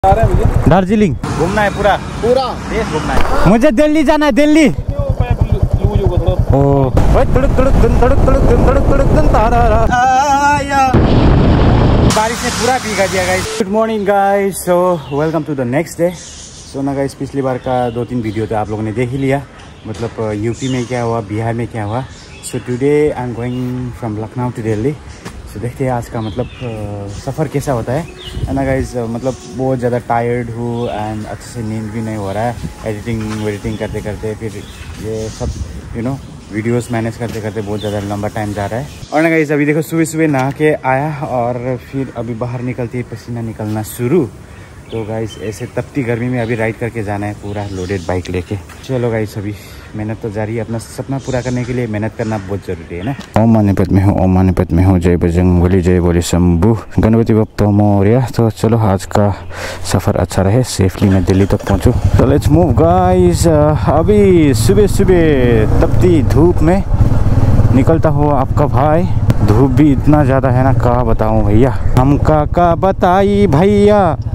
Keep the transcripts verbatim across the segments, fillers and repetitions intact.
दार्जिलिंग घूमना है पूरा पूरा देश घूमना है। मुझे दिल्ली जाना है, दिल्ली। ओ तड़क तड़क धन तड़क तड़क धन तड़क तड़क धन तारा आया। बारिश ने पूरा भीगा दिया guys. Good morning guys, so welcome to the next day. So ना गाइस, पिछली बार का दो तीन वीडियो तो आप लोगों ने देख ही लिया, मतलब यूपी में क्या हुआ, बिहार में क्या हुआ। So today I am going from Lucknow to Delhi. So देखते हैं आज का मतलब सफ़र कैसा होता है ना गाइस। मतलब बहुत ज़्यादा टायर्ड हूँ एंड अच्छे से नींद भी नहीं हो रहा है। एडिटिंग वेडिटिंग करते करते फिर ये सब यू नो वीडियोस मैनेज करते करते बहुत ज़्यादा लंबा टाइम जा रहा है। और ना गाइस, अभी देखो सुबह सुबह नहा के आया और फिर अभी बाहर निकलते ही पसीना निकलना शुरू। तो गाइस ऐसे तपती गर्मी में अभी राइड करके जाना है पूरा लोडेड बाइक लेके। चलो गाइस, अभी मेहनत तो जारी है। अपना सपना पूरा करने के लिए मेहनत करना बहुत जरूरी है ना। ओम मानीपत में हूँ, ओम मानीपत में हूँ। जय बजरंगबली, जय बोले शंभू, गणपति बप्पा मोरया। तो चलो आज का सफ़र अच्छा रहे, सेफली मैं दिल्ली तक पहुँचूँ। तो लेट्स मूव गाइस। अभी सुबह सुबह तपती धूप में निकलता हुआ आपका भाई। धूप भी इतना ज़्यादा है ना, क्या बताऊँ भैया। हम का का बताई भैया,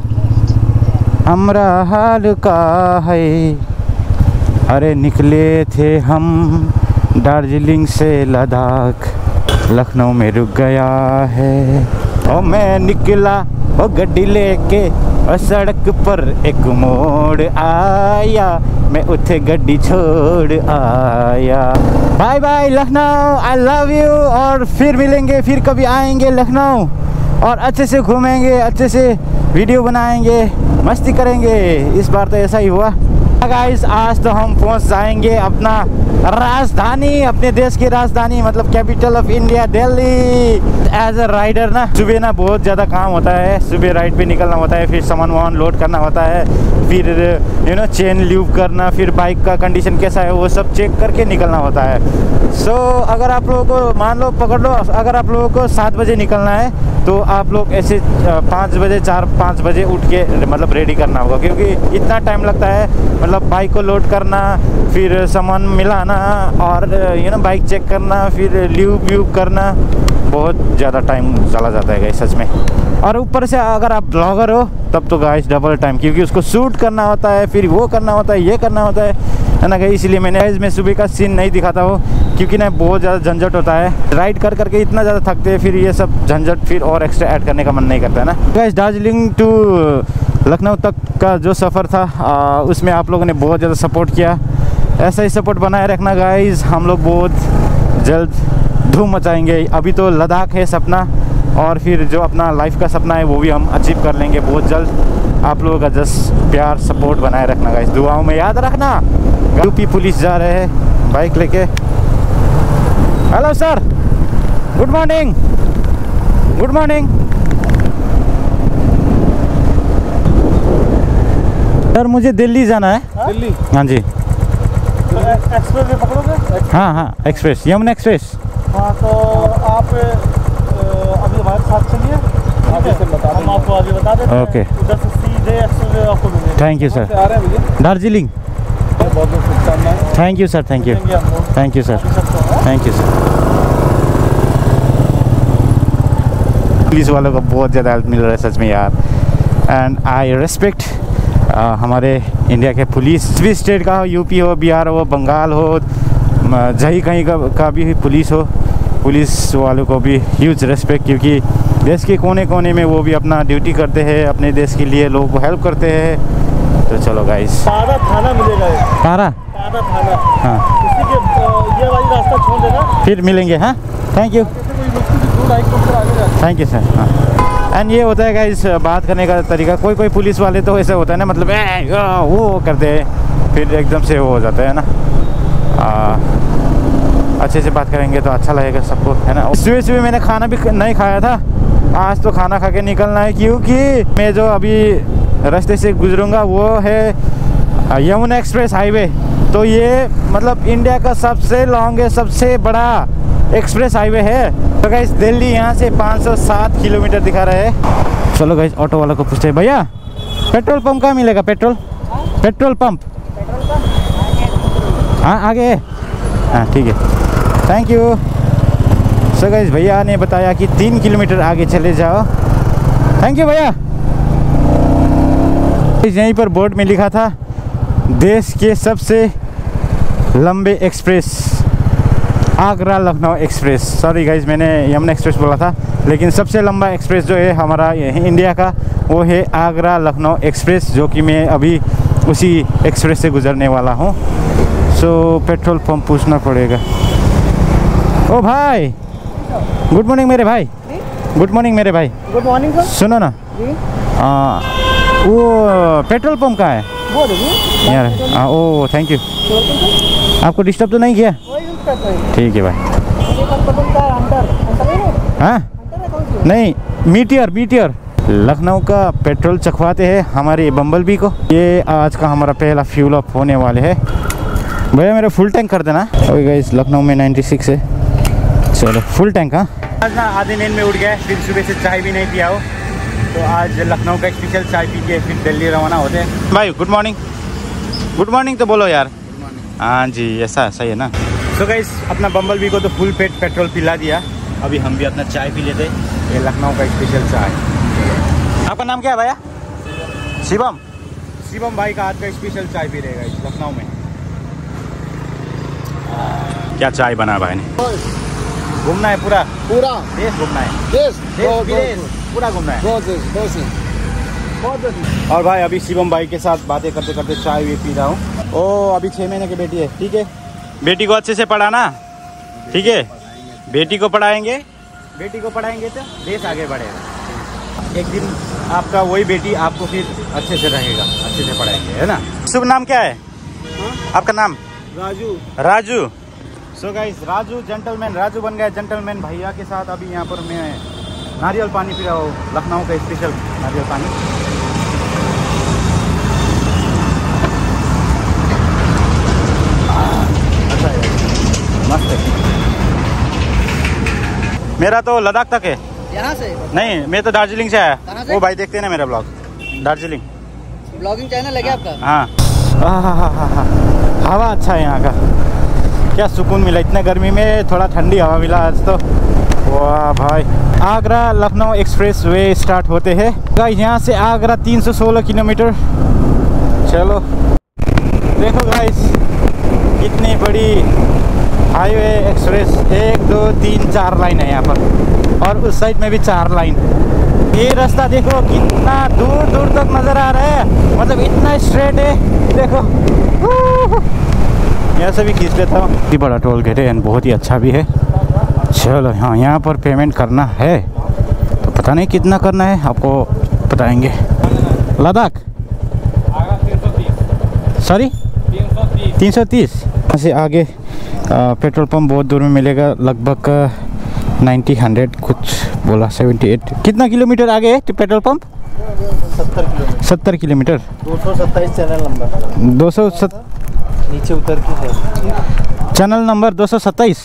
हमरा हाल का है। अरे निकले थे हम दार्जिलिंग से लद्दाख, लखनऊ में रुक गया है। और मैं निकला वो गड्डी लेके और सड़क पर एक मोड़ आया, मैं उठे गड्डी छोड़ आया। Bye bye Lucknow, I love you. और फिर मिलेंगे, फिर कभी आएंगे लखनऊ और अच्छे से घूमेंगे, अच्छे से वीडियो बनाएंगे, मस्ती करेंगे। इस बार तो ऐसा ही हुआ गाइस। आज तो हम पहुंच जाएंगे अपना राजधानी, अपने देश की राजधानी, मतलब capital of India, Delhi. As a rider ना सुबह ना बहुत ज़्यादा काम होता है। सुबह राइड पे निकलना होता है, फिर सामान वामान लोड करना होता है, फिर यू नो चेन ल्यूब करना, फिर बाइक का कंडीशन कैसा है वो सब चेक करके निकलना होता है। सो so, अगर आप लोगों को मान लो पकड़ लो, अगर आप लोगों को सात बजे निकलना है तो आप लोग ऐसे पाँच बजे चार पाँच बजे उठ के मतलब रेडी करना होगा, क्योंकि इतना टाइम लगता है। मतलब बाइक को लोड करना, फिर सामान मिलाना और यू नो बाइक चेक करना, फिर ल्यूब व्यूब करना, बहुत ज़्यादा टाइम चला जाता है गाइस सच में। और ऊपर से अगर आप ब्लॉगर हो तब तो गाइस डबल टाइम, क्योंकि उसको शूट करना होता है, फिर वो करना होता है, ये करना होता है है ना गाइस। इसलिए मैंने गाइस मैं सुबह का सीन नहीं दिखाता हूँ, क्योंकि ना बहुत ज़्यादा झंझट होता है। राइड कर करके इतना ज़्यादा थकते हैं, फिर ये सब झंझट फिर और एक्स्ट्रा ऐड करने का मन नहीं करता है ना गाइस। दार्जिलिंग टू लखनऊ तक का जो सफ़र था आ, उसमें आप लोगों ने बहुत ज़्यादा सपोर्ट किया। ऐसा ही सपोर्ट बनाए रखना गाइस। हम लोग बहुत जल्द धूम मचाएंगे। अभी तो लद्दाख है सपना, और फिर जो अपना लाइफ का सपना है वो भी हम अचीव कर लेंगे बहुत जल्द। आप लोगों का जस्ट प्यार सपोर्ट बनाए रखना गाइस, दुआओं में याद रखना। यूपी पुलिस जा रहे हैं बाइक लेके। Hello sir, good morning, good morning sir. मुझे दिल्ली जाना है। दिल्ली? हाँ जी। तो एक्सप्रेस में पकड़ोगे? हाँ हाँ एक्सप्रेस, यमुना एक्सप्रेस। हाँ तो आप अभी हमारे साथ चलिए, हम आपको आगे बता देते हैं। ओके, उधर से सीधे एक्सप्रेस आपको मिलेगा। Thank you sir. आ रहे हैं भैया दार्जिलिंग। बहुत बहुत शुभकामनाएं। Thank you sir, thank you, thank you sir, thank you sir. Police वालों को बहुत ज़्यादा हेल्प मिल रहा है सच में यार, एंड आई रिस्पेक्ट हमारे इंडिया के पुलिस। भी स्टेट का हो, यूपी हो, बिहार हो, बंगाल हो, जहीं कहीं का, का भी पुलिस हो, पुलिस वालों को भी ह्यूज रिस्पेक्ट, क्योंकि देश के कोने कोने में वो भी अपना ड्यूटी करते हैं, अपने देश के लिए लोगों को हेल्प करते हैं। तो चलो गाइस, पारा थाना मिलेगा। पारा पारा थाना, हाँ, उसी के ये वाली रास्ता छोड़ देना, फिर मिलेंगे। हाँ thank you, thank you sir. हाँ, एंड ये होता है गाइस बात करने का तरीका। कोई कोई पुलिस वाले तो ऐसा होता है ना, मतलब ए, वो करते हैं, फिर एकदम से वो हो जाता है ना। आ, अच्छे से बात करेंगे तो अच्छा लगेगा सबको, है ना। सुबह सुबह मैंने खाना भी नहीं खाया था, आज तो खाना खा के निकलना है, क्योंकि मैं जो अभी रास्ते से गुजरूंगा वो है यमुना एक्सप्रेस हाईवे। तो ये मतलब इंडिया का सबसे लॉन्गेस्ट, सबसे बड़ा एक्सप्रेस हाईवे है। तो गाइस दिल्ली यहाँ से पाँच सौ सात किलोमीटर दिखा रहा है। चलो गाइस, ऑटो वाला को पूछते हैं, भैया पेट्रोल पंप कहाँ मिलेगा? पेट्रोल पेट्रोल पंप हाँ आगे है। हाँ ठीक है, थैंक यू। सो गाइस भैया ने बताया कि तीन किलोमीटर आगे चले जाओ। थैंक यू भैया। यहीं पर बोर्ड में लिखा था देश के सबसे लंबे express Agra Lucknow express. Sorry guys, मैंने यमुना एक्सप्रेस बोला था, लेकिन सबसे लंबा एक्सप्रेस जो है हमारा इंडिया का वो है आगरा लखनऊ एक्सप्रेस, जो कि मैं अभी उसी एक्सप्रेस से गुजरने वाला हूँ। सो पेट्रोल पंप पूछना पड़ेगा। ओ भाई, गुड मॉर्निंग मेरे भाई। गुड मॉर्निंग मेरे भाई। Good morning sir. सुनो ना, आ, वो पेट्रोल पंप कहाँ है वो देखिए यार? हाँ, ओ थैंक यू। आपको डिस्टर्ब तो नहीं किया? ठीक है भाई। हाँ नहीं, मीटियर मीटियर लखनऊ का पेट्रोल चखवाते हैं हमारे बम्बलबी को। ये आज का हमारा पहला फ्यूल अप होने वाले है। भैया मेरा फुल टैंक कर देना। ओके गाइस, लखनऊ में छियानवे है। चलो फुल टैंक। हाँ आज ना आधे नींद में उठ गया, फिर सुबह से चाय भी नहीं पिया हो, तो आज लखनऊ का स्पेशल चाय पी के फिर दिल्ली रवाना होते हैं। भाई गुड मॉर्निंग। गुड मॉर्निंग तो बोलो यार। हाँ जी, ऐसा सही है ना। तो गाइस, अपना बम्बलबी को तो फुल पेट पेट्रोल पिला दिया। अभी हम भी अपना चाय पी लेते। ये लखनऊ का स्पेशल चाय। आपका नाम क्या है भैया? शिवम। शिवम भाई का हाथ का स्पेशल चाय पी रहेगा इस लखनऊ में। क्या चाय बना भाई ने। घूमना है पूरा पूरा देश घूमना है। देश देश विदेश पूरा घूमना है। बहुत देश बहुत बहुत। और भाई अभी शिवम भाई के साथ बातें करते करते चाय भी पी रहा हूँ। ओ अभी छः महीने की बेटी है, ठीक है। बेटी को अच्छे से पढ़ाना, ठीक है। बेटी को पढ़ाएंगे, बेटी को पढ़ाएंगे तो देश आगे बढ़ेगा। एक दिन आपका वही बेटी आपको फिर अच्छे से रहेगा, अच्छे से पढ़ाएंगे, है ना। शुभ नाम क्या है? हाँ? आपका नाम? Raju. Raju. So guys, Raju gentleman, Raju बन गया जेंटलमैन भैया के साथ। अभी यहाँ पर मैं नारियल पानी पी रहा हूँ, लखनऊ का स्पेशल नारियल पानी। अच्छा है, मस्त है। मेरा तो लद्दाख तक है। यहाँ से? नहीं, मैं तो दार्जिलिंग से आया। वो भाई देखते हैं ना मेरा ब्लॉग, दार्जिलिंग ब्लॉगिंग चैनल है क्या आपका? हाँ। हवा अच्छा है यहाँ का, क्या सुकून मिला। इतना गर्मी में थोड़ा ठंडी हवा मिला आज तो। वाह भाई, Agra Lucknow expressway start होते हैं गाइस। यहाँ से आगरा तीन सौ सोलह किलोमीटर। चलो देखो गाइस, कितनी बड़ी हाईवे एक्सप्रेस। एक दो तीन चार लाइन है यहाँ पर, और उस साइड में भी चार लाइन। ये रास्ता देखो कितना दूर दूर तक नज़र आ रहा है, मतलब इतना स्ट्रेट है। देखो यहाँ से भी खींच लेता हूँ। ये बड़ा टोल गेट है एंड बहुत ही अच्छा भी है। चलो हाँ, यहाँ पर पेमेंट करना है, तो पता नहीं कितना करना है, आपको बताएंगे। लद्दाख सॉरी तीन सौ तीस। यहाँ से आगे आ, पेट्रोल पंप बहुत दूर में मिलेगा, लगभग नाइन्टी हंड्रेड कुछ बोला, सेवेंटी एट। कितना किलोमीटर आगे है पेट्रोल पंप? सत्तर किलोमीटर। सत्तर किलोमीटर। दो सौ सत्ताईस चैनल नंबर। दो सौ सत नीचे उतर के है चैनल नंबर दो सौ सत्ताईस।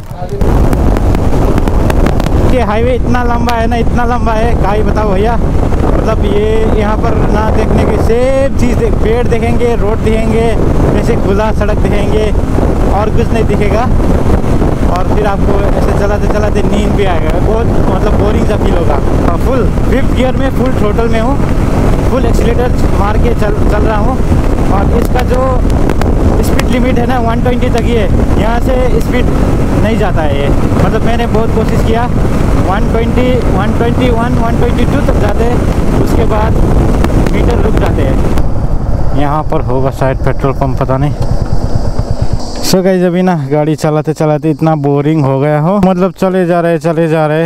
ये हाईवे इतना लंबा है ना, इतना लंबा है, क्या ही बताओ भैया। मतलब ये यहाँ पर ना देखने की सेम चीज़, देख, पेड़ देखेंगे, रोड दिखेंगे, ऐसे खुला सड़क दिखेंगे, और कुछ नहीं दिखेगा। और फिर आपको ऐसे चलाते चलाते नींद भी आएगा, बहुत मतलब बोरिंग सा फील होगा। फुल फिफ्थ गियर में फुल थ्रोटल में हूँ, फुल एक्सीलेटर मार के चल चल रहा हूँ। और इसका जो स्पीड लिमिट है ना एक सौ बीस तक ही है, यहाँ से स्पीड नहीं जाता है ये। मतलब मैंने बहुत कोशिश किया, एक सौ बीस, एक सौ इक्कीस, एक सौ बाईस तक जाते हैं, उसके बाद मीटर रुक जाते हैं। यहाँ पर होगा शायद पेट्रोल पंप, पता नहीं। सो गाइस, अभी ना गाड़ी चलाते चलाते इतना बोरिंग हो गया हो, मतलब चले जा रहे चले जा रहे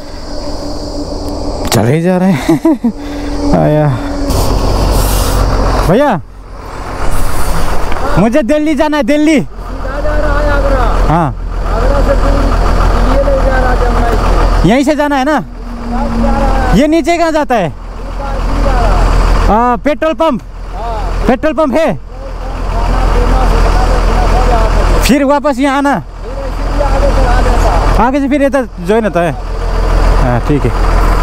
चले जा रहे आया भैया, मुझे दिल्ली जाना है, दिल्ली। हाँ यहीं से जाना है ना। ये नीचे कहाँ जाता है? आ, पेट्रोल पंप, पेट्रोल पंप है, फिर वापस यहाँ आना, आगे से फिर ये ज्वाइन होता है। हाँ ठीक है।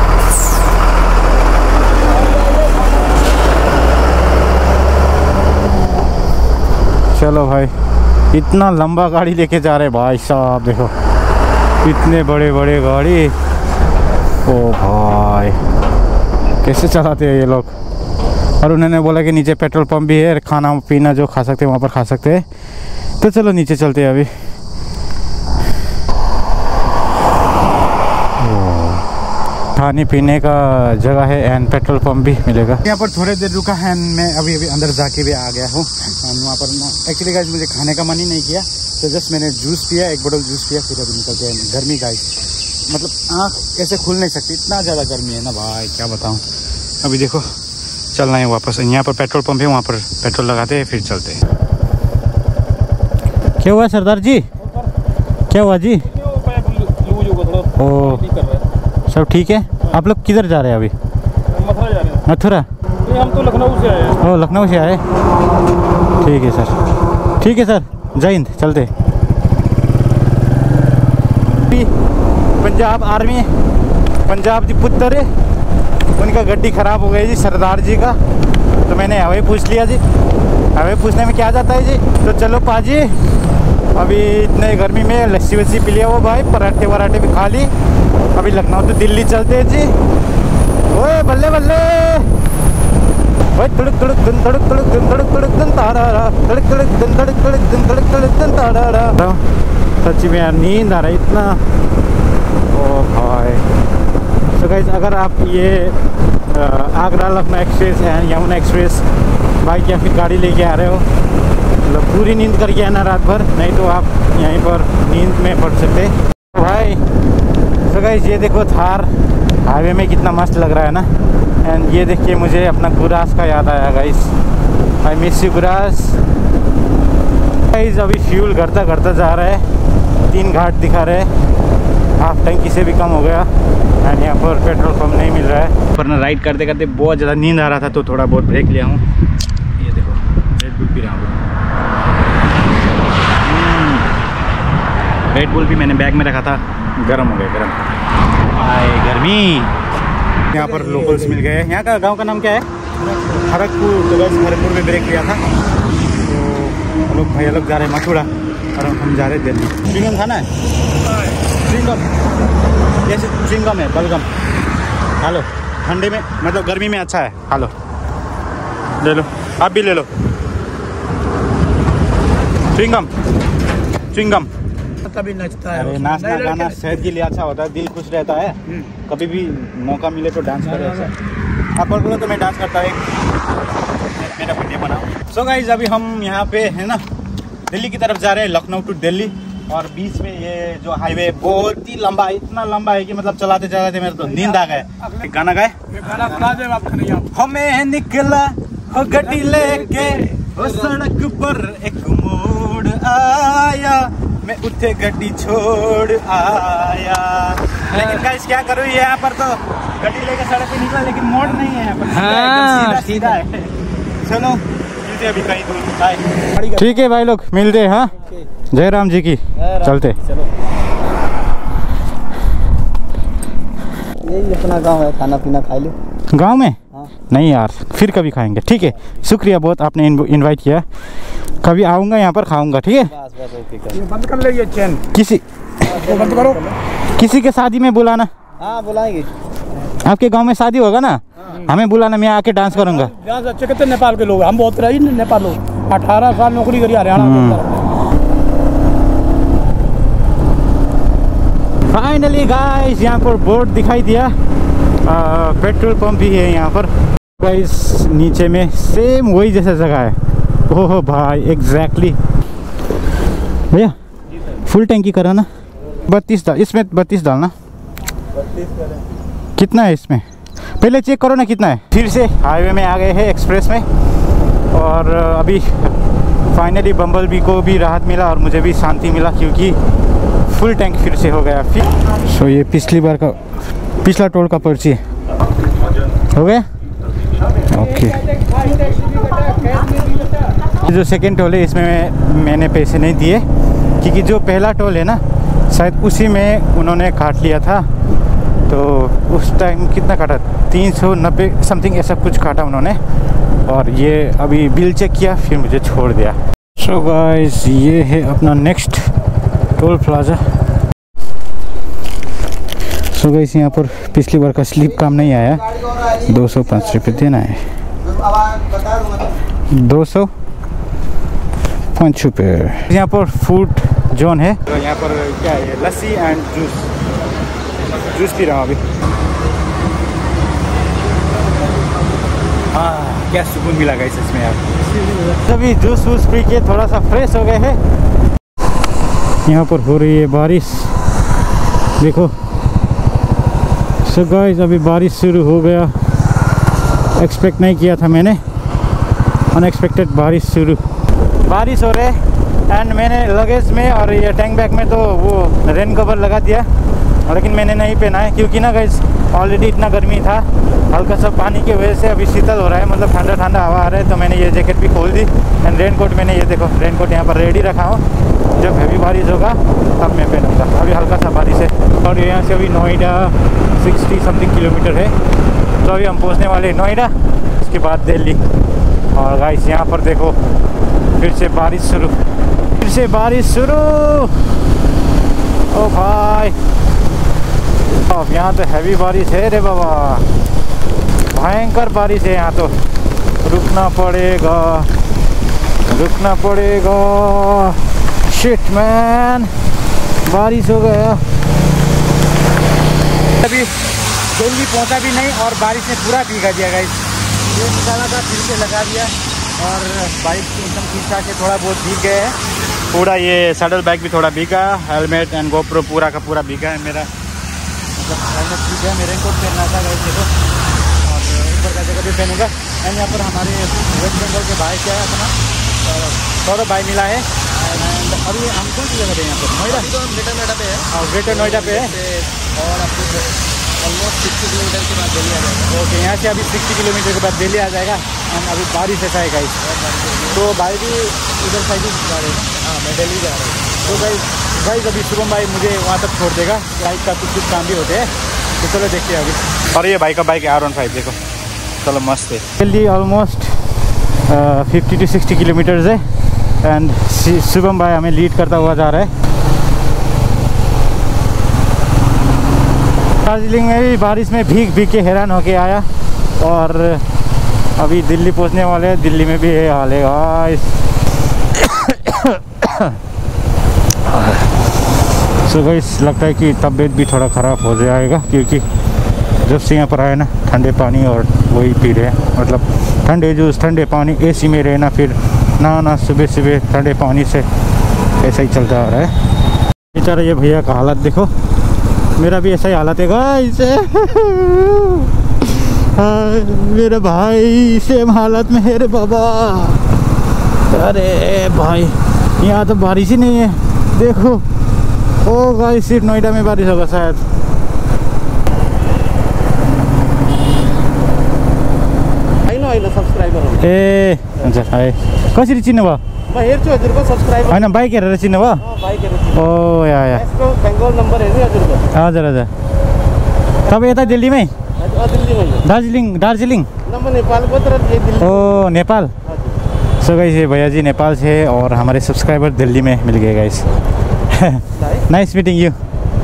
चलो भाई, इतना लंबा गाड़ी लेके जा रहे भाई साहब, देखो इतने बड़े बड़े गाड़ी। ओ भाई कैसे चलाते हैं ये लोग। और उन्होंने बोला कि नीचे पेट्रोल पंप भी है, खाना पीना जो खा सकते हैं वहाँ पर खा सकते हैं। तो चलो नीचे चलते हैं अभी। खाने पीने का जगह है एंड पेट्रोल पंप भी मिलेगा। यहाँ पर थोड़ी देर रुका है, मैं अभी अभी अंदर जाके भी आ गया हूँ। वहाँ पर एक्चुअली गाइस मुझे खाने का मन ही नहीं किया, तो जस्ट मैंने जूस पिया, एक बोतल जूस पिया, फिर अभी निकल गया। गर्मी गाइस, मतलब आँख ऐसे खुल नहीं सकती, इतना ज़्यादा गर्मी है ना भाई, क्या बताऊँ। अभी देखो चलना है वापस, यहाँ पर पेट्रोल पंप है, वहाँ पर पेट्रोल लगाते हैं फिर चलते हैं। क्या हुआ सरदार जी, क्या हुआ जी? ओ सब ठीक है। आप लोग किधर जा रहे हैं अभी? मथुरा जा रहे हैं। मथुरा? नहीं, हम तो लखनऊ से आए हैं। ओ लखनऊ से आए, ठीक है सर, ठीक है सर, जय हिंद। चलते। पंजाब आर्मी, पंजाब जी पुत्र, उनका गड्डी ख़राब हो गई जी सरदार जी का, तो मैंने हवे पूछ लिया जी। हवे पूछने में क्या जाता है जी। तो चलो पाजी, अभी इतने गर्मी में लस्सी वस्सी पी लिया वो भाई, पराठे वराठे भी खा ली। अभी लखनऊ तो दिल्ली चलते हैं जी। ओए बल्ले बल्ले, ओए तुड़क तुड़क दिन तड़क तुड़क दिन तड़क तुड़क दिन तारा तड़क तुड़क दिन तड़क तुड़क दिन तड़क तुड़क दिन तारा। सच्ची में यार नींद आ रहा है इतना। ओ भाई, तो गाइस अगर आप ये आगरा लखनऊ एक्सप्रेस है, यमुना एक्सप्रेस बाइक या फिर गाड़ी लेके आ रहे हो, मतलब पूरी नींद करके आना रात भर, नहीं तो आप यहीं पर नींद में पड़ सकते भाई। तो गाइस ये देखो थार हाईवे में कितना मस्त लग रहा है ना। एंड ये देखिए मुझे अपना गुरास का याद आया guys, I miss you Guras. Guys अभी फ्यूल घटता घटता जा रहा है, तीन घाट दिखा रहे हैं, हाफ टैंकी से भी कम हो गया। एंड यहाँ पर पेट्रोल पंप नहीं मिल रहा है। पर ना राइड करते करते बहुत ज़्यादा नींद आ रहा था, तो थोड़ा बहुत ब्रेक लिया हूँ। ये देखो रेड बुल पी रहा हूँ। रेड बुल भी मैंने बैग में रखा था, गर्म हो गया, गर्म आए गर्मी। यहाँ पर लोकल्स मिल गए। यहाँ का गांव का नाम क्या है? खड़गपुर। तो बस खड़गपुर में ब्रेक लिया था, तो लोग भैया लोग जा रहे हैं मथुरा और हम जा रहे हैं दिल्ली। च्युइंगम खाना है? च्युइंगम, जैसे च्युइंगम है, बलगम खा लो, ठंडे में मतलब गर्मी में अच्छा है, खा लो, ले लो, आप भी ले लो। च्युइंगम, च्युइंगम कभी नचता है। अरे नाचना गाना सेहत के लिए अच्छा होता है, दिल खुश रहता है। कभी भी मौका मिले तो डांस करो ऐसा। आप बोलो तो मैं डांस करता हूँ, मेरा वीडियो बनाओ। सो गाइस अभी हम यहाँ पे है ना दिल्ली की तरफ जा रहे हैं, लखनऊ टू दिल्ली। और बीच में ये जो हाईवे बहुत ही लंबा है, इतना लंबा है कि मतलब चलाते चलाते मेरे तो नींद आ गए। गाना गाए, हमें निकला हो गड्डी लेके, हो सड़क पर एक मोड़ आया, मैं उठे गड्डी छोड़ आया। लेकिन गाइस क्या करूँ, यहाँ पर तो गड्डी लेके सड़क पे निकला, लेकिन मोड़ नहीं है यहाँ पर, सीधा सीधा है। चलो मिलते अभी कहीं दूर। ठीक है भाई लोग, मिलते हैं। हाँ जय राम जी की, चलते। यही अपना गांव है, खाना पीना खा लो। गांव में? हाँ। नहीं यार, फिर कभी खाएंगे। ठीक है, शुक्रिया बहुत, आपने इनवाइट किया, कभी आऊँगा यहाँ पर खाऊंगा। ठीक है, बस बस ओके। बंद कर ले ये चैन, किसी तो बंद करो। किसी के शादी में बुलाना। हाँ बुलाएंगे। आपके गांव में शादी होगा ना, हमें बुलाना, मैं आके डांस करूंगा। डांस अच्छे कितने नेपाल के लोग, हम बहुत रही नेपाल लोग, अठारह साल नौकरी करी हरियाणा। फाइनली गाइस यहाँ पर बोर्ड दिखाई दिया, पेट्रोल पंप भी है यहाँ पर गाइस। नीचे में सेम वही जैसा जगह है। ओह भाई एग्जैक्टली भैया, फुल टैंकी कराना, बत्तीस डाल इसमें, बत्तीस डालना। कितना है इसमें पहले चेक करो ना कितना है। फिर से हाईवे में आ गए हैं, एक्सप्रेस में। और अभी फाइनली बम्बल बी को भी राहत मिला और मुझे भी शांति मिला, क्योंकि फुल टैंक फिर से हो गया। फिर सो so, ये पिछली बार का पिछला टोल का पर्ची हो गया। ओके, जो सेकंड टोल है इसमें मैं, मैंने पैसे नहीं दिए, क्योंकि जो पहला टोल है ना शायद उसी में उन्होंने काट लिया था। तो उस टाइम कितना काटा, तीन सौ नब्बे समथिंग ऐसा कुछ काटा उन्होंने। और ये अभी बिल चेक किया फिर मुझे छोड़ दिया। सो गाइस ये है अपना next toll plaza. So guys यहाँ पर पिछली बार का स्लिप काम नहीं आया, दो सौ पाँच रुपये देना है। दो सौ पाँच रुपये। यहाँ पर फूड जोन है, तो यहाँ पर क्या है, लस्सी एंड जूस जूस पी रहा हूँ अभी। हाँ, क्या सुकून मिला गाइस इसमें यार। सभी जूस वूस पी के थोड़ा सा फ्रेश हो गए हैं। यहाँ पर हो रही है बारिश, देखो। सो गाइस अभी बारिश शुरू हो गया। एक्सपेक्ट नहीं किया था मैंने, अनएक्सपेक्टेड बारिश शुरू। बारिश हो रहे एंड मैंने लगेज में और ये टैंक बैग में तो वो रेन कवर लगा दिया, लेकिन मैंने नहीं पहना है क्योंकि ना गाइस ऑलरेडी इतना गर्मी था। हल्का सा पानी की वजह से अभी शीतल हो रहा है, मतलब ठंडा ठंडा हवा आ रहा है। तो मैंने ये जैकेट भी खोल दी एंड रेन कोट मैंने, ये देखो रेन कोट यहाँ पर रेडी रखा हूँ। जब हैवी बारिश होगा तब मैं पहनूँगा। अभी हल्का सा बारिश है और यहाँ से अभी नोएडा सिक्सटी समथिंग किलोमीटर है, तो अभी हम पहुँचने वाले हैं नोएडा, उसके बाद दिल्ली। और गाइस यहाँ पर देखो फिर से बारिश शुरू, फिर से बारिश शुरू। ओ भाई, अब यहाँ तो हैवी बारिश है रे बाबा, भयंकर बारिश है यहाँ तो। रुकना पड़ेगा, रुकना पड़ेगा। शिट मैन, बारिश हो गया। अभी दिल्ली पहुँचा भी नहीं और बारिश ने पूरा भीगा दिया गाइस। ये निकाला था, फिर से लगा दिया और बाइक एकदम खींचा के थोड़ा बहुत भीग गए हैं पूरा। ये सैडल बैग भी थोड़ा भीगा, हेलमेट एंड गोप्रो पूरा का पूरा भीगा है मेरा। मतलब हेलमेट ठीक है, मेरे कोट पहनना था गाइस देखो, और ऊपर का जगह भी पहनूंगा। एंड यहाँ पर हमारे वेस्ट बंगाल के भाई क्या है अपना सौरभ भाई मिला है। एंड अभी हम कौन सी जगह पे यहाँ पर नोएडा, ग्रेटर नोएडा पे है। और ग्रेटर नोएडा पे है और आपको ऑलमोस्ट सिक्सटी किलोमीटर के बाद दिल्ली आ जाएगा। ओके, यहाँ से अभी सिक्सटी किलोमीटर के बाद दिल्ली आ जाएगा। एंड अभी बारिश ऐसा है गाइस, तो भाई भी उधर साइड ही जा रहे हैं। हाँ, मैं दिल्ली जा रहा हूँ। तो गाइस गाइस अभी शुभम भाई मुझे वहाँ तक छोड़ देगा, बाइक का कुछ कुछ काम भी होते हैं, तो चलो देखते हैं अभी। और ये बाइक का बाइक आर वन फाइव देखो, चलो मस्त है। Delhi almost fifty two sixty kilometres है एंड शुभम भाई हमें लीड करता हुआ जा रहा है। दार्जिलिंग में भी बारिश में भीग भीग के हैरान होके आया और अभी दिल्ली पहुंचने वाले हैं। दिल्ली में भी ये हाल है गाइस। सो गाइस लगता है कि तबीयत भी थोड़ा ख़राब हो जाएगा क्योंकि जब से यहाँ पर आए ना ठंडे पानी और वही पी रहे हैं, मतलब ठंडे जूस ठंडे पानी, एसी में रहना, फिर ना ना सुबह सुबह ठंडे पानी से, ऐसा ही चलता आ रहा है। बेचारा ये भैया का हालत देखो, मेरा भी ऐसा ही हालत है गाइस। मेरे भाई सेम हालत में है रे बाबा। अरे भाई यहाँ तो बारिश ही नहीं है देखो। ओ गाइस सिर्फ नोएडा में बारिश होगा शायद। सब्सक्राइबर ए हुन्छ हाय, कसरी चिन्नु भयो? म हेर्छु हजुरको सब्सक्राइबर हैन, बाइक हेरेर चिन्नु भयो? अँ बाइक हेरेर। ओ या या यसको बेंगल नम्बर हेर्नु हजुरको। हजुर हजुर, तपाईँ यता दिल्लीमै? दिल्लीमै। दार्जिलिङ दार्जिलिङ न म नेपालको तर ये दिल्ली। ओ नेपाल। सो गाइस ये भैया जी नेपाल से और हमारे सब्सक्राइबर दिल्ली में मिल गए guys. Nice meeting you.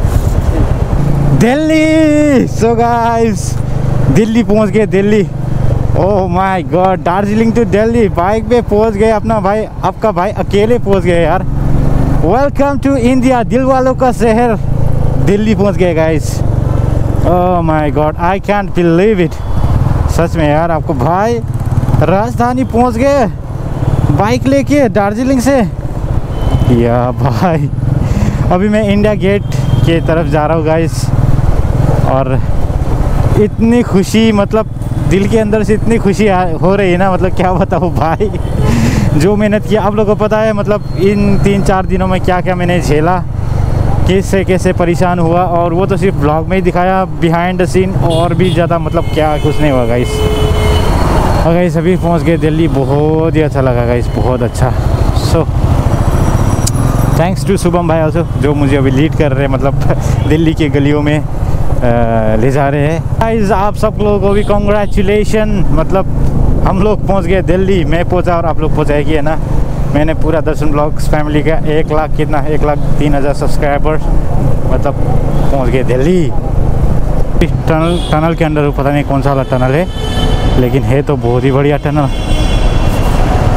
Delhi. So guys Delhi पहुंच गए, Delhi. Oh my God, Darjeeling to Delhi bike पे पहुंच गए अपना भाई, आपका भाई अकेले पहुंच गए यार। वेलकम टू इंडिया, दिल वालों का शहर दिल्ली पहुंच गए guys. Oh my God, I can't believe it. सच में यार, आपको भाई राजधानी पहुंच गए बाइक लेके दार्जिलिंग से। या भाई अभी मैं इंडिया गेट के तरफ जा रहा हूँ गाइस, और इतनी खुशी, मतलब दिल के अंदर से इतनी खुशी हो रही है ना, मतलब क्या बताऊँ भाई। जो मेहनत किया आप लोगों को पता है, मतलब इन तीन चार दिनों में क्या क्या मैंने झेला, कैसे कैसे परेशान हुआ, और वो तो सिर्फ ब्लॉग में ही दिखाया, बिहाइंड द सीन और भी ज़्यादा मतलब क्या कुछ नहीं हुआ गाइस। और गाइस अभी पहुंच गए दिल्ली, बहुत ही अच्छा लगा गाइस, बहुत अच्छा। सो थैंक्स टू शुभम भाई ऑल्सो, जो मुझे अभी लीड कर रहे हैं, मतलब दिल्ली के गलियों में आ, ले जा रहे हैं गाइस। आप सब लोगों को भी कॉन्ग्रेचुलेशन, मतलब हम लोग पहुंच गए दिल्ली। मैं पहुंचा और आप लोग पहुंचाएगी है ना। मैंने पूरा दर्शन ब्लॉग्स फैमिली का एक लाख कितना एक लाख तीन हज़ार सब्सक्राइबर, मतलब पहुंच गए दिल्ली। टनल टनल के अंदर पता नहीं कौन सा वाला टनल है, लेकिन है तो बहुत ही बढ़िया टनल।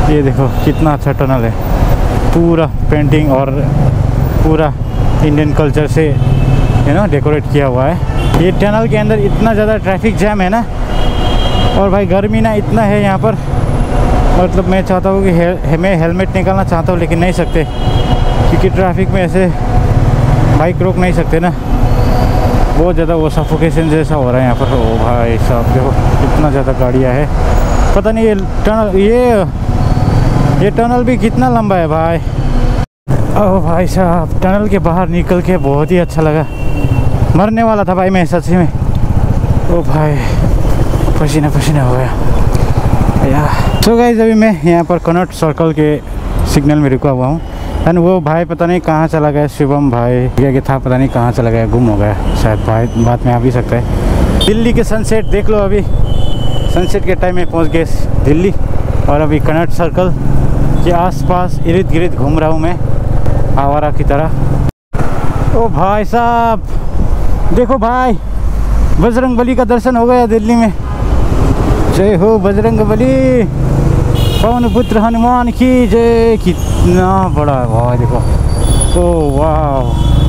ये देखो कितना अच्छा टनल है, पूरा पेंटिंग और पूरा इंडियन कल्चर से यू नो डेकोरेट किया हुआ है। ये टनल के अंदर इतना ज़्यादा ट्रैफिक जैम है ना, और भाई गर्मी ना इतना है यहाँ पर, मतलब मैं चाहता हूँ कि हे, मैं हेलमेट निकालना चाहता हूँ लेकिन नहीं सकते, क्योंकि ट्रैफिक में ऐसे बाइक रोक नहीं सकते ना, बहुत ज़्यादा वो सफोकेशन जैसा हो रहा है यहाँ पर। ओ भाई साहब देखो कितना ज़्यादा गाड़ियाँ है, पता नहीं ये टनल ये ये टनल भी कितना लंबा है भाई। ओ भाई साहब टनल के बाहर निकल के बहुत ही अच्छा लगा, मरने वाला था भाई मैं सच्ची में। ओ भाई पसीना पसीना हो गया यार। सो गाइस अभी मैं यहाँ पर कनॉट सर्कल के सिग्नल में रुका हुआ हूँ, एंड वो भाई पता नहीं कहाँ चला गया, शिवम भाई क्या कि था पता नहीं कहाँ चला गया, गुम हो गया शायद, भाई बात में आ भी सकता है। दिल्ली के सनसेट देख लो, अभी सनसेट के टाइम में पहुँच गए दिल्ली, और अभी कनॉट सर्कल के आसपास इर्द गिर्द घूम रहा हूँ मैं आवारा की तरह। ओ भाई साहब देखो भाई, बजरंग बली का दर्शन हो गया दिल्ली में। जय हो बजरंग बली, पवन पुत्र हनुमान की जय। कितना बड़ा है भाई देखो, ओ वाह